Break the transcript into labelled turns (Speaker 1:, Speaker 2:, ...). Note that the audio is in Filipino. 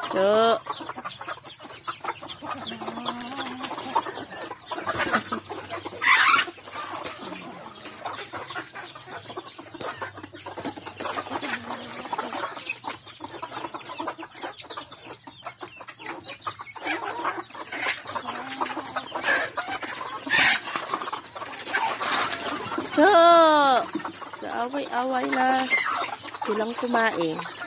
Speaker 1: เจอจะเอาไว้นะทีหลังkumain